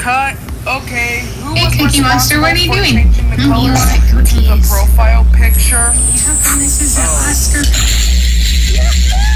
cut. Okay, who Hey, was Cookie Monster, what are you doing? changing the color You like to the cookies. profile picture? How come this is an Oscar?